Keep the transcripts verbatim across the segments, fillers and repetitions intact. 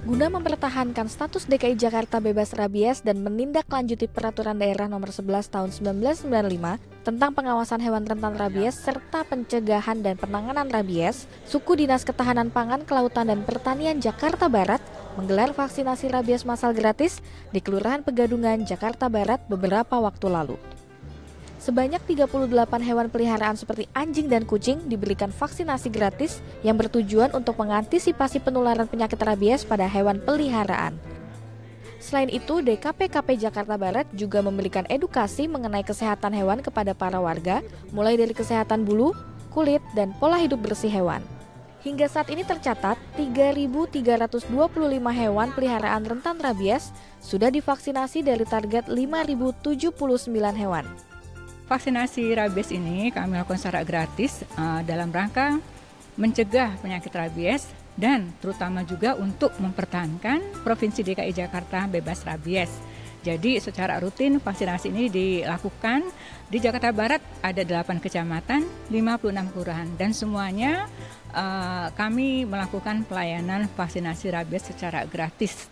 Guna mempertahankan status D K I Jakarta bebas rabies dan menindaklanjuti Peraturan Daerah Nomor sebelas Tahun seribu sembilan ratus sembilan puluh lima tentang pengawasan hewan rentan rabies serta pencegahan dan penanganan rabies, Suku Dinas Ketahanan Pangan, Kelautan dan Pertanian Jakarta Barat menggelar vaksinasi rabies massal gratis di Kelurahan Pegadungan, Jakarta Barat beberapa waktu lalu. Sebanyak tiga puluh delapan hewan peliharaan seperti anjing dan kucing diberikan vaksinasi gratis yang bertujuan untuk mengantisipasi penularan penyakit rabies pada hewan peliharaan. Selain itu, D K P K P Jakarta Barat juga memberikan edukasi mengenai kesehatan hewan kepada para warga, mulai dari kesehatan bulu, kulit, dan pola hidup bersih hewan. Hingga saat ini tercatat tiga ribu tiga ratus dua puluh lima hewan peliharaan rentan rabies sudah divaksinasi dari target lima ribu tujuh puluh sembilan hewan. Vaksinasi rabies ini kami lakukan secara gratis uh, dalam rangka mencegah penyakit rabies dan terutama juga untuk mempertahankan Provinsi D K I Jakarta bebas rabies. Jadi secara rutin vaksinasi ini dilakukan di Jakarta Barat, ada delapan kecamatan, lima puluh enam kelurahan, dan semuanya uh, kami melakukan pelayanan vaksinasi rabies secara gratis.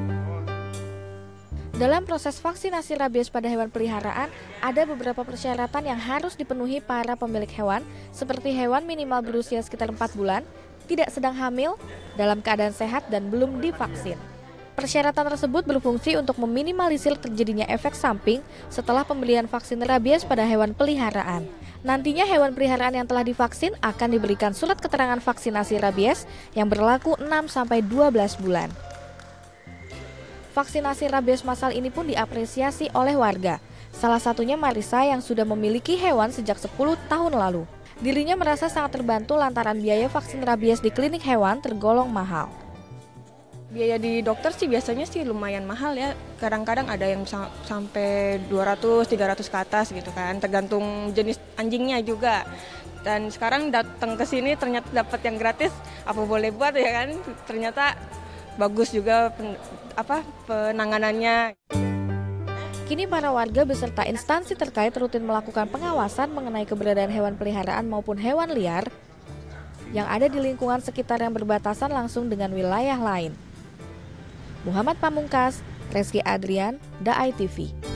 Dalam proses vaksinasi rabies pada hewan peliharaan, ada beberapa persyaratan yang harus dipenuhi para pemilik hewan, seperti hewan minimal berusia sekitar empat bulan, tidak sedang hamil, dalam keadaan sehat, dan belum divaksin. Persyaratan tersebut berfungsi untuk meminimalisir terjadinya efek samping setelah pemberian vaksin rabies pada hewan peliharaan. Nantinya hewan peliharaan yang telah divaksin akan diberikan surat keterangan vaksinasi rabies yang berlaku enam sampai dua belas bulan. Vaksinasi rabies massal ini pun diapresiasi oleh warga. Salah satunya Marisa yang sudah memiliki hewan sejak sepuluh tahun lalu. Dirinya merasa sangat terbantu lantaran biaya vaksin rabies di klinik hewan tergolong mahal. Biaya di dokter sih biasanya sih lumayan mahal ya. Kadang-kadang ada yang sam- sampai dua ratus tiga ratus ke atas gitu kan, tergantung jenis anjingnya juga. Dan sekarang datang ke sini ternyata dapat yang gratis, apa boleh buat ya kan? Ternyata bagus juga pen, apa penanganannya. Kini para warga beserta instansi terkait rutin melakukan pengawasan mengenai keberadaan hewan peliharaan maupun hewan liar yang ada di lingkungan sekitar yang berbatasan langsung dengan wilayah lain. Muhammad Pamungkas, Reski Adrian, D A I T V.